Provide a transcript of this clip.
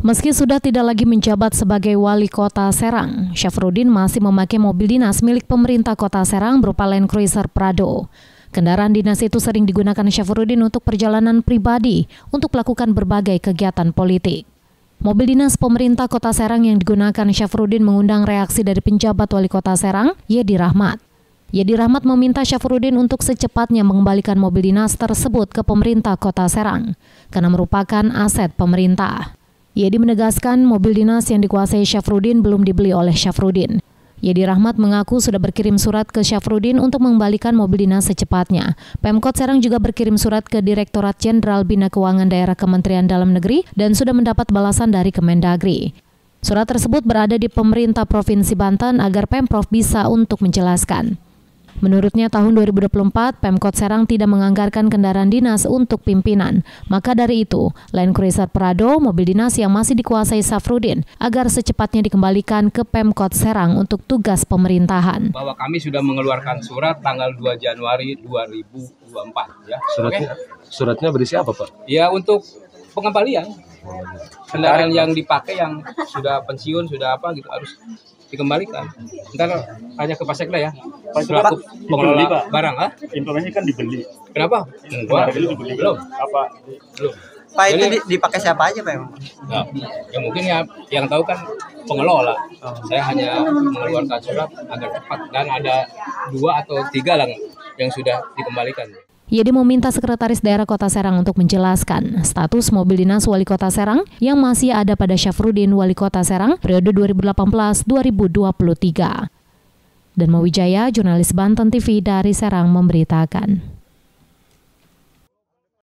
Meski sudah tidak lagi menjabat sebagai wali kota Serang, Syafruddin masih memakai mobil dinas milik pemerintah kota Serang berupa Land Cruiser Prado. Kendaraan dinas itu sering digunakan Syafruddin untuk perjalanan pribadi untuk melakukan berbagai kegiatan politik. Mobil dinas pemerintah kota Serang yang digunakan Syafruddin mengundang reaksi dari penjabat wali kota Serang, Yedi Rahmat. Yedi Rahmat meminta Syafruddin untuk secepatnya mengembalikan mobil dinas tersebut ke pemerintah kota Serang, karena merupakan aset pemerintah. Yedi menegaskan mobil dinas yang dikuasai Syafruddin belum dibeli oleh Syafruddin. Yedi Rahmat mengaku sudah berkirim surat ke Syafruddin untuk mengembalikan mobil dinas secepatnya. Pemkot Serang juga berkirim surat ke Direktorat Jenderal Bina Keuangan Daerah Kementerian Dalam Negeri dan sudah mendapat balasan dari Kemendagri. Surat tersebut berada di pemerintah Provinsi Banten agar Pemprov bisa untuk menjelaskan. Menurutnya tahun 2024, Pemkot Serang tidak menganggarkan kendaraan dinas untuk pimpinan. Maka dari itu, Land Cruiser Prado, mobil dinas yang masih dikuasai Syafruddin, agar secepatnya dikembalikan ke Pemkot Serang untuk tugas pemerintahan. Bahwa kami sudah mengeluarkan surat tanggal 2 Januari 2024. Ya. Suratnya berisi apa, Pak? Ya, untuk pengembalian. Kendaraan yang dipakai yang sudah pensiun, sudah apa gitu harus dikembalikan. Ntar tanya ke Pak Sekda ya. Selaku pengelola barang, Informasinya kan dibeli. Kenapa? Belum. Apa? Belum. Pak, itu dipakai siapa aja, Pak? Ya mungkin ya yang tahu kan pengelola. Saya hanya mengeluarkan surat agar cepat dan ada 2 atau 3 lah yang sudah dikembalikan. Yedi meminta Sekretaris Daerah Kota Serang untuk menjelaskan status mobil dinas Wali Kota Serang yang masih ada pada Syafruddin Wali Kota Serang periode 2018-2023. Dan Mawijaya, jurnalis Banten TV dari Serang memberitakan.